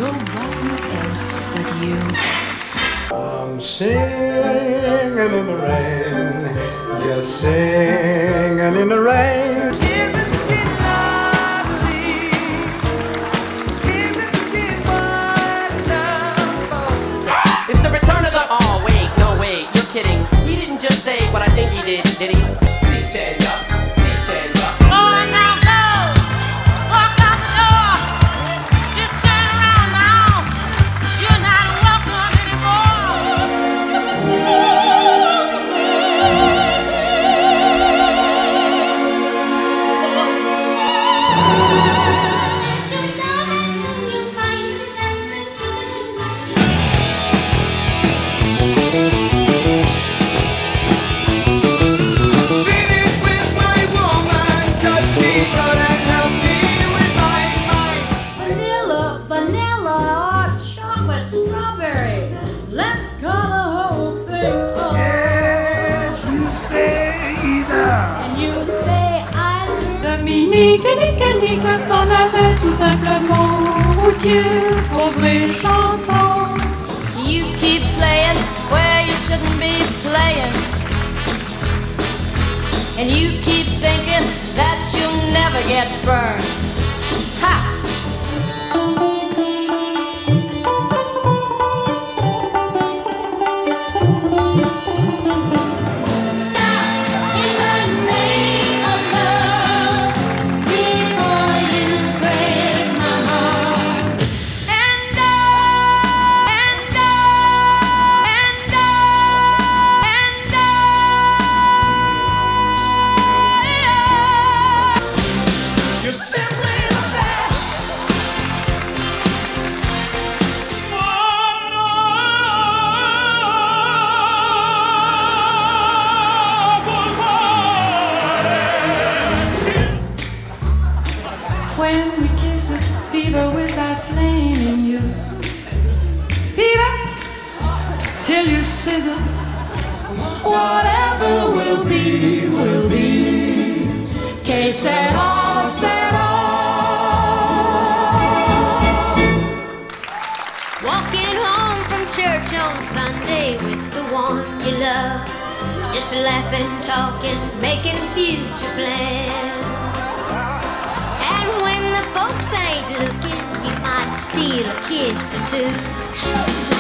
one else but you. I'm singing in the rain, just singing in the rain. Isn't she lovely? Isn't she wonderful? It's the return of the... Oh, wait, no, wait, you're kidding. He didn't just say what I think he did he? Please stand up. Please stand up. Go now, go. Walk out the door. Just turn around now. You're not welcome anymore. Finish with my woman, 'cause she gonna help me with my mind. Vanilla, vanilla, or chocolate, strawberry. Let's call the whole thing up. Yes, you say that. And you say I Dominique et Nicanique s'en allaient tout simplement, routier, pauvre et chantant. You keep playing where you shouldn't be playing. And you keep thinking that you'll never get burned. Ha! Stop in the name of love before you break my heart. And You're simply the best. When we kiss it, fever without flaming use. Fever till you sizzle. Whatever will be, will be. Que sera, sera. walking home from church on Sunday with the one you love, just laughing, talking, making future plans. And when the folks ain't looking, you might steal a kiss or two.